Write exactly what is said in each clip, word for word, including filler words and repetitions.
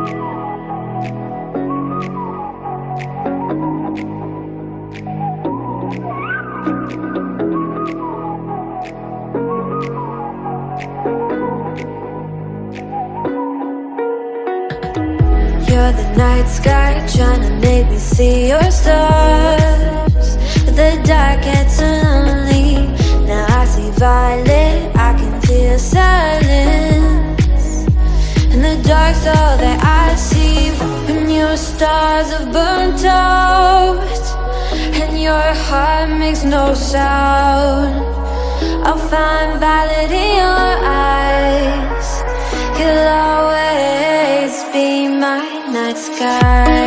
You're the night sky, trying to make me see your stars. But the dark gets so lonely. Now I see violet, I can feel silence. And the dark's all that I see. When your stars are burnt out and your heart makes no sound, I'll find violet in your eyes. You'll always be my night sky.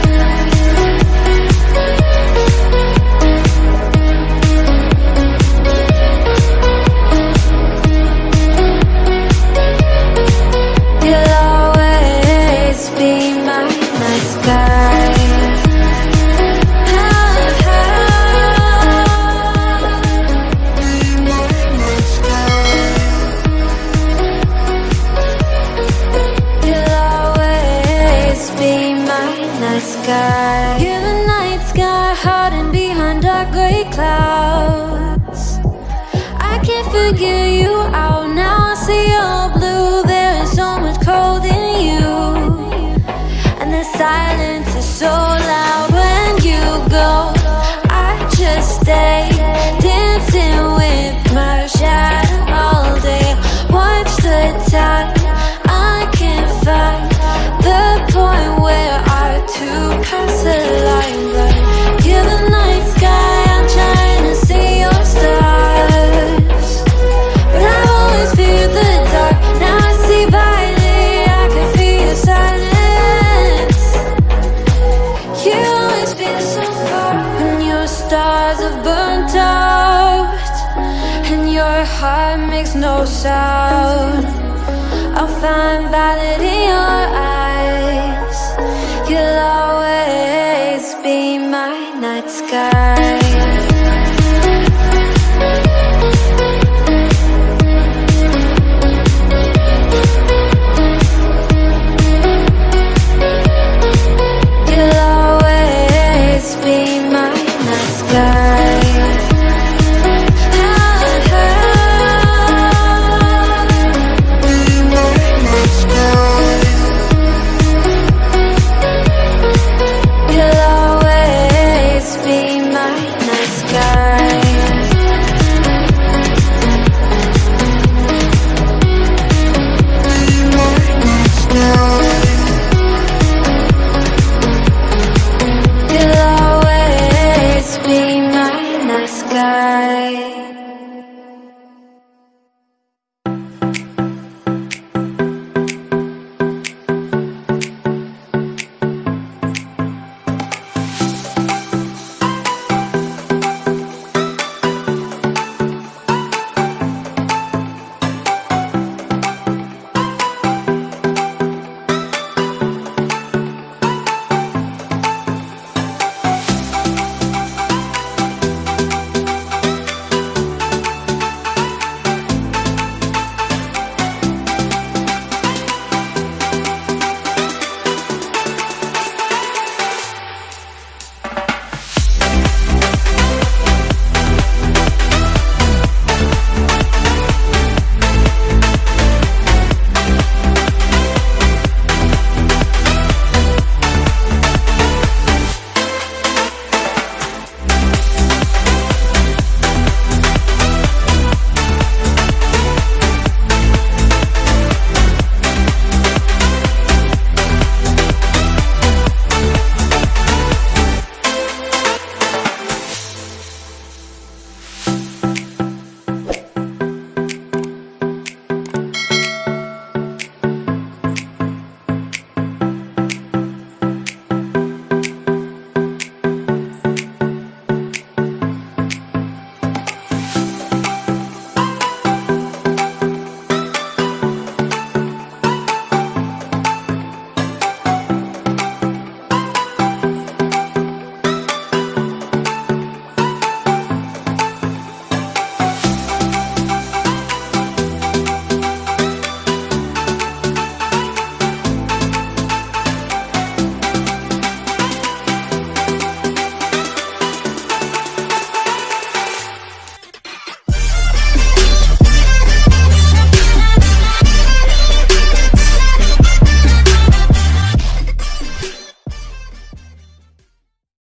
You'll always be my night sky. You're the night sky, hiding behind dark gray clouds. I can't figure you out now. I see your blue, there is so much cold in you. And the silence is so loud when you go. I just stay dancing with my shadow all day. Watch the time, I can't find the point where our two pass the line. But you're the night sky, I'm trying to see your stars. But I've always feared the dark, now I see violet, I can feel your silence. You always feel so far when your stars have burnt out and your heart makes no sound. I'll find violet in your eyes. You'll always be my night sky.